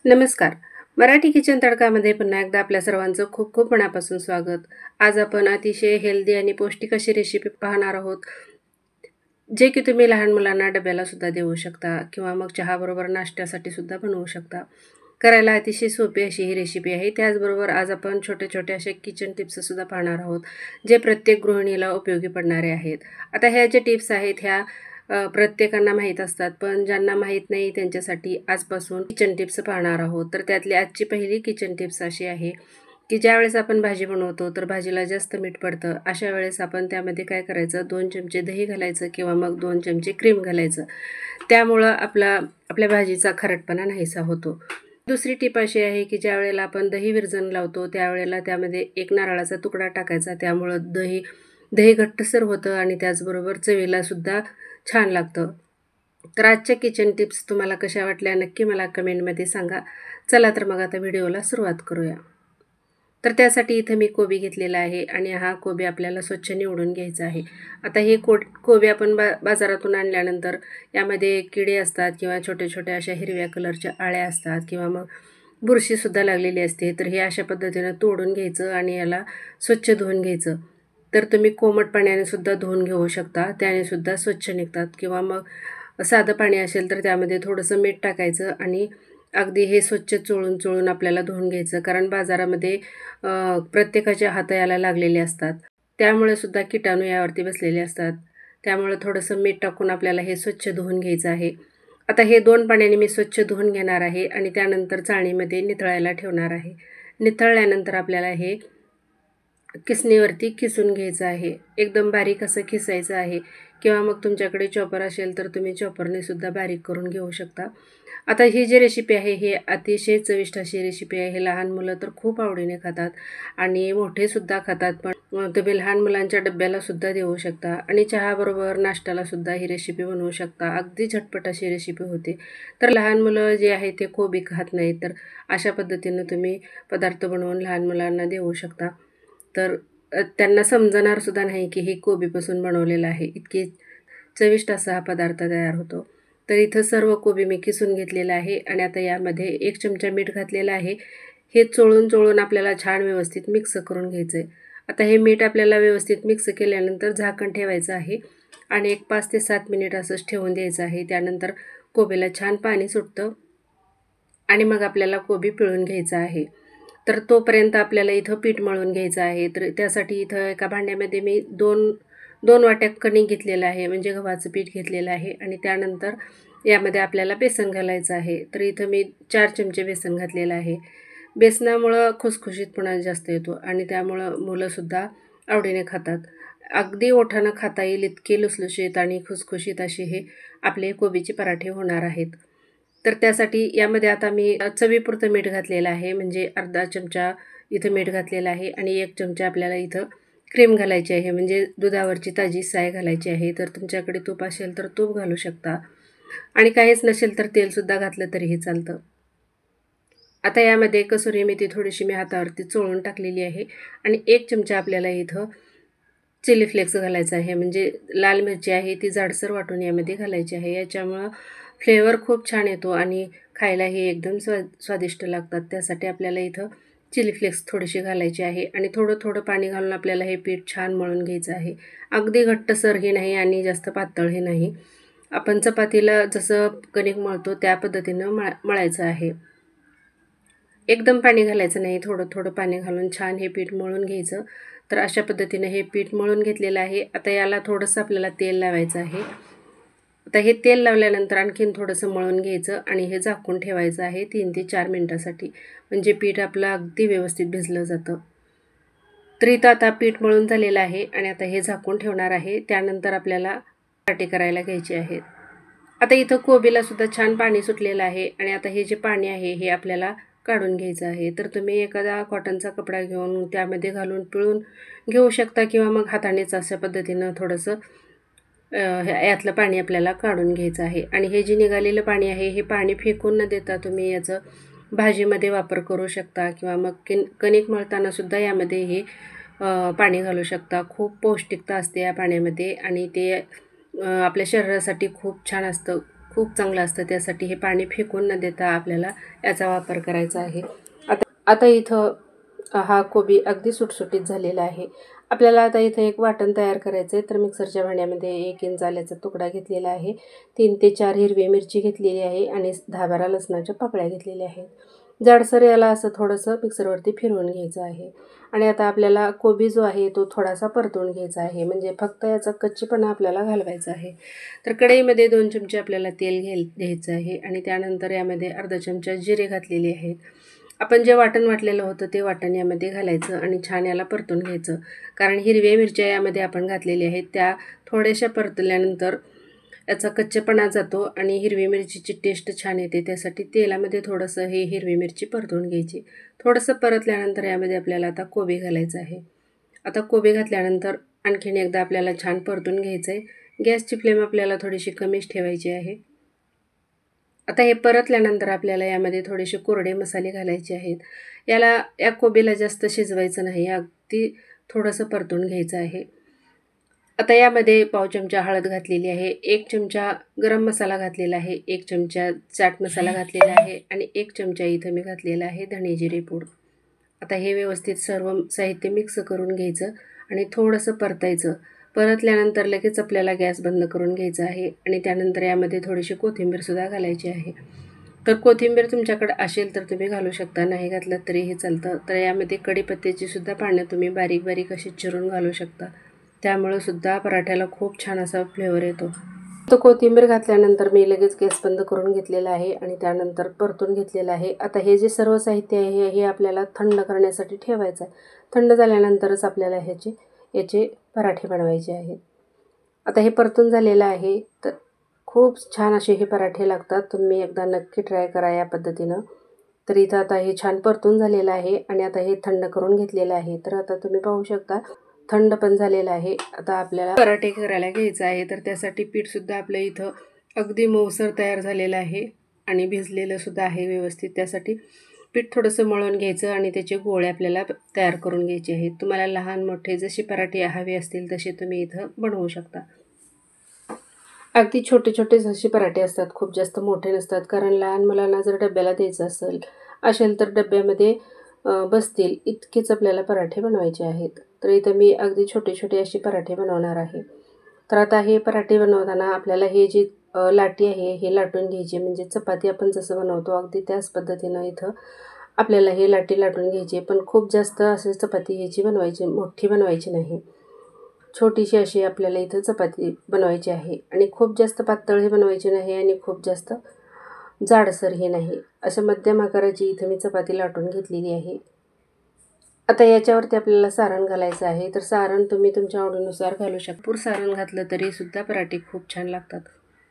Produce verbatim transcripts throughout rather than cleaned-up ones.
नमस्कार. मराठी किचन तडकामध्ये पुन्हा एकदा आपल्या सर्वांचं खूप खूप मनापासून स्वागत. आज आपण अतिशय हेल्दी आणि पौष्टिक अशी रेसिपी पाहणार आहोत, जे की तुम्ही लहान मुलांना डब्याला सुद्धा देऊ शकता किंवा मग चहाबरोबर नाश्त्यासाठी सुद्धा बनवू शकता. करायला अतिशय सोपी अशी ही रेसिपी आहे. त्याचबरोबर आज आपण छोटे-छोटे असे किचन टिप्स सुद्धा पाहणार आहोत, जे प्रत्येक गृहिणीला उपयोगी पडणारे आहेत. आता ह्या ज्या टिप्स आहेत ह्या अ, प्रत्येकांना माहीत असतात, पण ज्यांना माहीत नाही त्यांच्यासाठी आजपासून किचन टिप्स पाहणार आहोत. तर त्यातली आजची पहिली किचन टिप्स अशी आहे, की ज्यावेळेस आपण भाजी बनवतो तर भाजीला जास्त मीठ पडतं. अशा वेळेस आपण त्यामध्ये काय करायचं, दोन चमचे दही घालायचं किंवा मग दोन चमचे क्रीम घालायचं. त्यामुळं आपला आपल्या भाजीचा खारटपणा नाहीसा होतो. दुसरी टिप अशी आहे, की ज्यावेळेला आपण दही विरजण लावतो त्यावेळेला त्यामध्ये एक नारळाचा तुकडा टाकायचा. त्यामुळं दही दही घट्टसर होतं आणि त्याचबरोबर चवीला सुद्धा छान लागतं. तर आजच्या किचन टिप्स तुम्हाला कशा वाटल्या नक्की मला कमेंटमध्ये सांगा. चला तर मग आता व्हिडिओला सुरुवात करूया. तर त्यासाठी इथं मी कोबी घेतलेला आहे आणि हा कोबी आपल्याला स्वच्छ निवडून घ्यायचा आहे. आता हे कोड कोबी आपण बा बाजारातून आणल्यानंतर यामध्ये किडे असतात किंवा छोट्या-छोट्या अशा हिरव्या कलरच्या अळ्या असतात किंवा मग बुरशीसुद्धा लागलेली असते. तर हे अशा पद्धतीनं तोडून घ्यायचं आणि याला स्वच्छ धुवून घ्यायचं. तर तुम्ही कोमट पाण्याने सुद्धा धुवून घेऊ शकता. त्याने सुद्धा स्वच्छ निघतात किंवा मग साधं पाणी असेल तर त्यामध्ये थोडंसं मीठ टाकायचं आणि अगदी हे स्वच्छ चोळून-चोळून आपल्याला धुवून घ्यायचं. कारण बाजारामध्ये अ, प्रत्येकाच्या हाताला लागलेले असतात. त्यामुळे सुद्धा किटाणू यावरती बसलेले असतात. त्यामुळे थोडंसं मीठ टाकून आपल्याला हे स्वच्छ धुवून घ्यायचं आहे. आता हे दोन पाण्याने मी स्वच्छ धुवून घेणार आहे आणि त्यानंतर चाळणीमध्ये निथळायला ठेवणार आहे. निथळल्यानंतर आपल्याला हे किसणीवरती किसून घ्यायचं आहे. एकदम बारीक असं किसायचं आहे किंवा मग तुमच्याकडे चॉपर असेल तर तुम्ही चॉपरने सुद्धा बारीक करून घेऊ शकता. आता ही जी रेसिपी आहे ही अतिशय चविष्ट अशी रेसिपी आहे. हे लहान मुलं तर खूप आवडीने खातात आणि मोठेसुद्धा खातात. पण अ, तुम्ही लहान मुलांच्या डब्याला सुद्धा देऊ शकता आणि चहाबरोबर नाश्त्याला सुद्धा ही रेसिपी बनवू शकता. अगदी झटपट अशी रेसिपी होते. तर लहान मुलं जे आहे ते कोबी खात नाहीत, तर अशा पद्धतीनं तुम्ही पदार्थ बनवून लहान मुलांना देऊ शकता. तर अ, त्यांना समजणार सुद्धा नाही की हे कोबीपासून बनवलेलं आहे. इतकी चविष्ट असा हा पदार्थ तयार होतो. तर इथं सर्व कोबी मी किसून घेतलेलं आहे आणि आता यामध्ये एक चमचा मीठ घातलेलं आहे. हे चोळून-चोळून आपल्याला छान व्यवस्थित मिक्स करून घ्यायचं आहे. आता हे मीठ आपल्याला व्यवस्थित मिक्स केल्यानंतर झाकण ठेवायचं आहे आणि एक पाच ते सात मिनिट असंच ठेवून द्यायचं आहे. त्यानंतर कोबीला छान पाणी सुटतं आणि मग आपल्याला कोबी पिळून घ्यायचा आहे. तर तोपर्यंत आपल्याला इथं पीठ मळून घ्यायचं आहे. तर त्यासाठी इथं एका भांड्यामध्ये मी दोन दोन वाट्या कणिक घेतलेलं आहे, म्हणजे गव्हाचं पीठ घेतलेलं आहे आणि त्यानंतर यामध्ये आपल्याला बेसन घालायचं आहे. तर इथं मी चार चमचे बेसन घातलेलं आहे. बेसनामुळं खुसखुशीतपणा जास्त येतो आणि त्यामुळं मुलंसुद्धा आवडीने खातात. अगदी ओठानं खाता येईल इतके लुसलुशीत आणि खुसखुशीत असे हे आपले कोबीचे पराठे होणार आहेत. तर त्यासाठी यामध्ये आता मी चवीपुरतं मीठ घातलेलं आहे, म्हणजे अर्धा चमचा इथं मीठ घातलेलं आहे आणि एक चमचा आपल्याला इथं क्रीम घालायची आहे, म्हणजे दुधावरची ताजी साय घालायची आहे. तर तुमच्याकडे तूप असेल तर तूप घालू शकता आणि काहीच नसेल तर तेलसुद्धा घातलं तरीही चालतं. आता यामध्ये कसुरी मेथी थोडीशी मी हातावरती चोळून टाकलेली आहे आणि एक चमचा आपल्याला इथं चिली फ्लेक्स घालायचा आहे, म्हणजे लाल मिरची आहे ती जाडसर वाटून यामध्ये घालायची आहे. याच्यामुळं फ्लेवर खूप छान येतो आणि खायलाही एकदम स्वा स्वादिष्ट लागतात. त्यासाठी आपल्याला इथं चिली फ्लेक्स थोडीशी घालायची आहे आणि थोडं-थोडं पाणी घालून आपल्याला हे पीठ छान मळून घ्यायचं आहे. अगदी घट्टसरही नाही आणि जास्त पातळही नाही. आपण चपातीला जसं कणिक मळतो त्या पद्धतीनं मळ मळायचं आहे. एकदम पाणी घालायचं नाही, थोडं-थोडं पाणी घालून छान हे पीठ मळून घ्यायचं. तर अशा पद्धतीने हे पीठ मळून घेतलेलं आहे. आता याला थोडंसं आपल्याला तेल लावायचं आहे. आता हे तेल लावल्यानंतर आणखीन थोडंसं मळून घ्यायचं आणि हे झाकून ठेवायचं आहे तीन ते चार मिनिटासाठी. म्हणजे पीठ आपलं अगदी व्यवस्थित भिजलं जातं. तर इथं आता पीठ मळून झालेलं आहे आणि आता हे झाकून ठेवणार आहे. त्यानंतर आपल्याला पराठे करायला घ्यायचे आहेत. आता इथं कोबीला सुद्धा छान पाणी सुटलेलं आहे आणि आता हे जे पाणी आहे हे आपल्याला काढून घ्यायचं आहे. तर तुम्ही एखादा कॉटनचा कपडा घेऊन त्यामध्ये घालून पिळून घेऊ शकता किंवा मग हातानेच अशा पद्धतीनं थोडंसं अ, ह्या- यातलं पाणी आपल्याला काढून घ्यायचं आहे. आणि हे जे निघालेलं पाणी आहे हे पाणी फेकून न देता तुम्ही याचं भाजीमध्ये वापर करू शकता किंवा मग किन कणिक मळताना सुद्धा यामध्ये हे अ, पाणी घालू शकता. खूप पौष्टिकता असते या पाण्यामध्ये आणि ते अ, आपल्या शरीरासाठी खूप छान असतं. खूप चांगलं असतं, त्यासाठी हे पाणी फेकून न देता आपल्याला याचा वापर करायचा आहे। आता आता इथं हा कोबी अगदी सुटसुटीत झालेला आहे। आपल्याला आता इथं एक वाटण तयार करायचं आहे। तर मिक्सरच्या भांड्यामध्ये एक इंच आल्याचा तुकडा घेतलेला आहे, तीन ते चार हिरवी मिरची घेतलेली आहे आणि दहा बारा लसणाच्या पाकळ्या घेतलेल्या आहेत। जाडसर याला असं थोडंसं मिक्सरवरती फिरवून घ्यायचं आहे आणि आता आपल्याला कोबी जो आहे तो थोडासा परतून घ्यायचा आहे, म्हणजे फक्त याचा कच्चेपणा आपल्याला घालवायचा आहे। तर कढईमध्ये दोन चमचे आपल्याला तेल घ्याय घ्यायचं आहे आणि त्यानंतर यामध्ये अर्धा चमचा जिरे घातलेले आहेत। आपण जे वाटण वाटलेलं होतं ते वाटण यामध्ये घालायचं आणि छान याला परतून घ्यायचं, कारण हिरव्या मिरच्या यामध्ये आपण घातलेल्या आहेत, त्या थोड्याशा परतल्यानंतर याचा कच्चेपणा जातो आणि हिरवी मिरचीची टेस्ट छान येते। त्यासाठी तेलामध्ये थोडंसं ही हिरवी मिरची परतून घ्यायची। थोडंसं परतल्यानंतर यामध्ये आपल्याला आता कोबी घालायचं आहे। आता कोबी घातल्यानंतर आणखीन एकदा आपल्याला छान परतून घ्यायचं आहे। गॅसची फ्लेम आपल्याला थोडीशी कमीच ठेवायची आहे। आता हे परतल्यानंतर आपल्याला यामध्ये थोडेसे कोरडे मसाले घालायचे आहेत। याला या कोबीला जास्त शिजवायचं नाही, अगदी थोडंसं परतून घ्यायचं आहे। आता यामध्ये पाव चमचा हळद घातलेली आहे, एक चमचा गरम मसाला घातलेला आहे, एक चमचा चाट मसाला घातलेला आहे आणि एक चमचा इथं मी घातलेला आहे धणे जिरे पूड। आता हे व्यवस्थित सर्व साहित्य मिक्स करून घ्यायचं आणि थोडंसं परतायचं। परतल्यानंतर लगेच आपल्याला गॅस बंद करून घ्यायचा आहे आणि त्यानंतर यामध्ये थोडीशी कोथिंबीरसुद्धा घालायची आहे। तर कोथिंबीर तुमच्याकडे असेल तर तुम्ही घालू शकता, नाही घातलं तरीही चालतं। तर यामध्ये कढीपत्त्याची सुद्धा पानं तुम्ही बारीक बारीक अशी चिरून घालू शकता, त्यामुळे सुद्धा पराठ्याला खूप छान असा फ्लेवर येतो। तर कोथिंबीर घातल्यानंतर मी लगेच गॅस बंद करून घेतलेला आहे आणि त्यानंतर परतून घेतलेलं आहे। आता हे जे सर्व साहित्य आहे हे आपल्याला थंड करण्यासाठी ठेवायचं आहे। थंड झाल्यानंतरच आपल्याला ह्याचे याचे पराठे बनवायचे आहेत। आता हे परतून झालेलं आहे, तर खूप छान असे हे पराठे लागतात, तुम्ही एकदा नक्की ट्राय करा या पद्धतीनं। तर इथं आता हे छान परतून झालेलं आहे आणि आता हे थंड करून घेतलेलं आहे। तर आता तुम्ही पाहू शकता थंड पण झालेलं आहे। आता आपल्याला पराठे करायला घ्यायचं आहे, तर त्यासाठी पीठसुद्धा आपलं इथं अगदी मऊसर तयार झालेलं आहे आणि भिजलेलं सुद्धा आहे व्यवस्थित। त्यासाठी पीठ थोडंसं मळून घ्यायचं आणि त्याचे गोळे आपल्याला तयार करून घ्यायचे आहेत। तुम्हाला लहान मोठे जसे पराठे हवे असतील तसे तुम्ही इथं बनवू शकता। अगदी छोटे छोटे जसे पराठे असतात, खूप जास्त मोठे नसतात, कारण लहान मुलांना जर डब्याला द्यायचं असेल असेल तर डब्यामध्ये बसतील इतकेच आपल्याला पराठे बनवायचे आहेत। तर इथं मी अगदी छोटे छोटे असे पराठे बनवणार आहे। तर आता हे पराठे बनवताना आपल्याला हे जी लाटी आहे हे लाटून घ्यायची, म्हणजे चपाती आपण जसं बनवतो अगदी त्याच पद्धतीनं इथं आपल्याला हे लाटी लाटून घ्यायची। पण खूप जास्त असे चपाती ह्याची बनवायची, मोठी बनवायची नाही, छोटीशी अशी आपल्याला इथं चपाती बनवायची आहे आणि खूप जास्त पातळही बनवायची नाही आणि खूप जास्त जाडसरही नाही, अशा मध्यम आकाराची इथं मी चपाती लाटून घेतलेली आहे। आता याच्यावरती आपल्याला सारण घालायचं आहे, तर सारण तुम्ही तुमच्या आवडीनुसार घालू शकता। भरपूर सारण घातलं तरी सुद्धा पराठे खूप छान लागतात।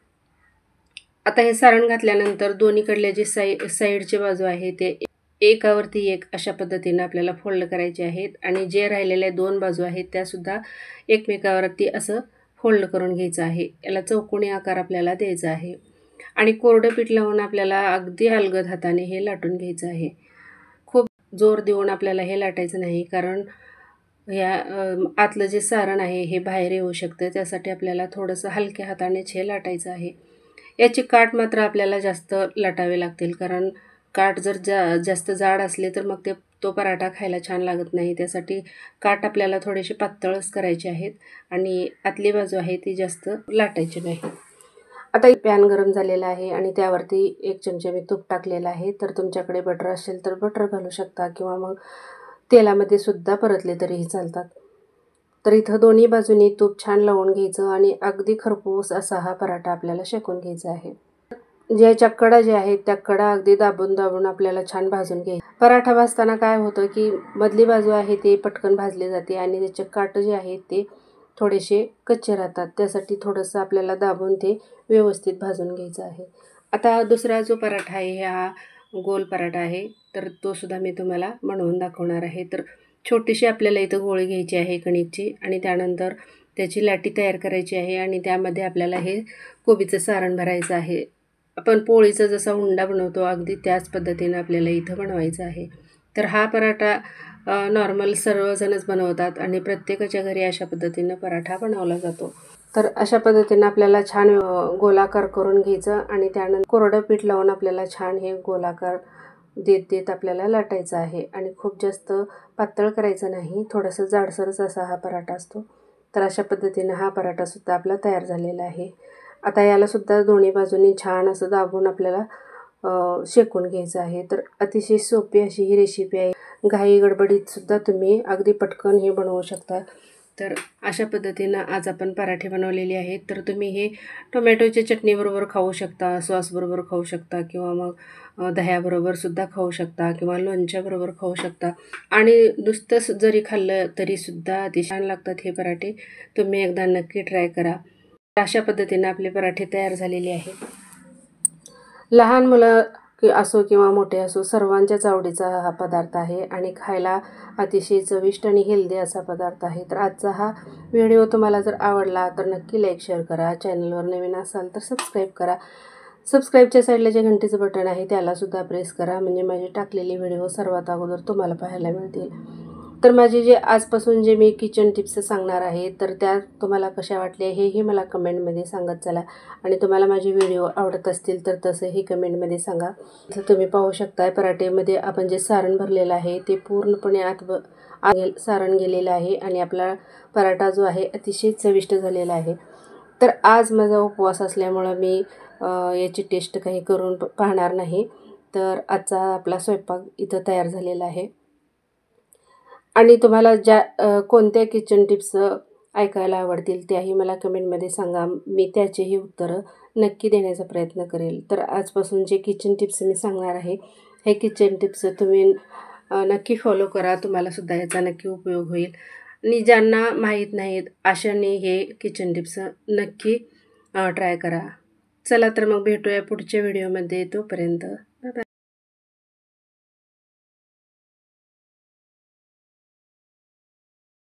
आता हे सारण घातल्यानंतर दोन्हीकडल्या जे साई साईडचे बाजू आहे ते एकावरती एक अशा पद्धतीने आपल्याला फोल्ड करायचे आहेत आणि जे राहिलेल्या दोन बाजू आहेत त्यासुद्धा एकमेकावरती असं फोल्ड करून घ्यायचं आहे। याला चौकोनी आकार आपल्याला द्यायचा आहे आणि कोरडं पीठ लावून आपल्याला अगदी हलगर्जीत हाताने हे लाटून घ्यायचं आहे। खूप जोर देऊन आपल्याला हे लाटायचं नाही, कारण या आतलं जे सारण आहे हे बाहेर येऊ शकतं, त्यासाठी आपल्याला थोडंसं हलक्या हातानेच हे लाटायचं आहे। याची काठ मात्र आपल्याला जास्त लाटावे लागतील, कारण काठ जर जा जास्त जाड असले तर मग ते तो पराठा खायला छान लागत नाही। त्यासाठी काठ आपल्याला थोडेसे पातळच करायचे आहेत आणि आतली बाजू आहे ती जास्त लाटायची नाही। आता पॅन गरम झालेला आहे आणि त्यावरती एक चमचा मी तूप टाकलेलं आहे, तर तुमच्याकडे बटर असेल तर बटर घालू शकता किंवा मग तेलामध्ये सुद्धा परतले तरीही चालतात। तर इथं दोन्ही बाजूनी तूप छान लावून घ्यायचं आणि अगदी खरपूस असा हा पराठा आपल्याला शेकून घ्यायचा आहे। ज्याच्या कडा जे आहेत त्या कडा अगदी दाबून दाबून आपल्याला छान भाजून घ्यायचं। पराठा भाजताना काय होतं की मधली बाजू आहे ते पटकन भाजली जाते आणि त्याचे काट जे आहेत ते थोडेसे कच्चे राहतात, त्यासाठी थोडंसं आपल्याला दाबून ते व्यवस्थित भाजून घ्यायचं आहे। आता दुसरा जो पराठा आहे हा गोल पराठा आहे, तर तो सुद्धा मी तुम्हाला बनवून दाखवणार आहे। तर छोटीशी आपल्याला इथं गोळी घ्यायची आहे कणिकची आणि त्यानंतर त्याची लाटी तयार करायची आहे आणि त्यामध्ये आपल्याला हे कोबीचं सारण भरायचं आहे। आपण पोळीचा जसा उंडा बनवतो अगदी त्याच पद्धतीनं आपल्याला इथं बनवायचं आहे। तर हा पराठा नॉर्मल सर्वजणच बनवतात आणि प्रत्येकाच्या घरी अशा पद्धतीनं पराठा बनवला जातो। तर अशा पद्धतीने आपल्याला छान गोलाकार करून घ्यायचं आणि त्यानंतर कोरडं पीठ लावून आपल्याला छान हे गोलाकार देत देत आपल्याला लाटायचं आहे. आणि खूप जास्त पातळ करायचं नाही, थोडंसं जाडसरच असा हा पराठा असतो. तर अशा पद्धतीने हा पराठासुद्धा आपला तयार झालेला आहे. आता यालासुद्धा दोन्ही बाजूंनी छान असं दाबून आपल्याला शेकून घ्यायचं आहे. तर अतिशय सोपी अशी ही रेसिपी आहे. घाई गडबडीतसुद्धा तुम्ही अगदी पटकन हे बनवू शकता. तर अशा पद्धतीनं आज आपण पराठे बनवलेले आहेत. तर तुम्ही हे टोमॅटोच्या चटणीबरोबर खाऊ शकता, सॉसबरोबर खाऊ शकता किंवा मग दह्याबरोबरसुद्धा खाऊ शकता किंवा लोणच्याबरोबर खाऊ शकता. आणि नुसतंच जरी खाल्लं तरीसुद्धा अतिशय छान लागतात हे पराठे. तुम्ही एकदा नक्की ट्राय करा. अशा पद्धतीनं आपले पराठे तयार झालेले आहेत. लहान मुलं की असो किंवा मोठे असो सर्वांच्याच आवडीचा हा पदार्थ आहे आणि खायला अतिशय चविष्ट आणि हेल्दी असा पदार्थ आहे. तर आजचा हा व्हिडिओ तुम्हाला जर आवडला तर नक्की लाईक शेअर करा. चॅनलवर नवीन असाल तर सबस्क्राईब करा. सबस्क्राईबच्या साईडला जे घंटीचं बटन आहे त्यालासुद्धा प्रेस करा, म्हणजे माझे टाकलेले व्हिडिओ सर्वात अगोदर तुम्हाला पाहायला मिळतील. तर माझे जे आजपासून जे मी किचन टिप्स सांगणार आहे तर त्या तुम्हाला कशा वाटल्या हेही मला कमेंटमध्ये सांगत चला. आणि तुम्हाला माझे व्हिडिओ आवडत असतील तर तसंही कमेंटमध्ये सांगा. तर तुम्ही पाहू शकता पराठेमध्ये आपण जे सारण भरलेलं आहे ते पूर्णपणे आत आत सारण गेलेलं आहे आणि आपला पराठा जो आहे अतिशय चविष्ट झालेला आहे. तर आज माझा उपवास असल्यामुळं मी याची टेस्ट काही करून पाहणार नाही. तर आजचा आपला स्वयंपाक इथं तयार झालेला आहे. आणि तुम्हाला ज्या कोणत्या किचन टिप्स ऐकायला आवडतील त्याही मला कमेंटमध्ये सांगा. मी त्याचेही उत्तरं नक्की देण्याचा प्रयत्न करेल. तर आजपासून जे किचन टिप्स मी सांगणार आहे हे किचन टिप्स तुम्ही नक्की फॉलो करा. तुम्हालासुद्धा याचा नक्की उपयोग होईल. आणि ज्यांना माहीत नाहीत अशांनी हे किचन टिप्स नक्की ट्राय करा. चला तर मग भेटूया पुढच्या व्हिडिओमध्ये. तोपर्यंत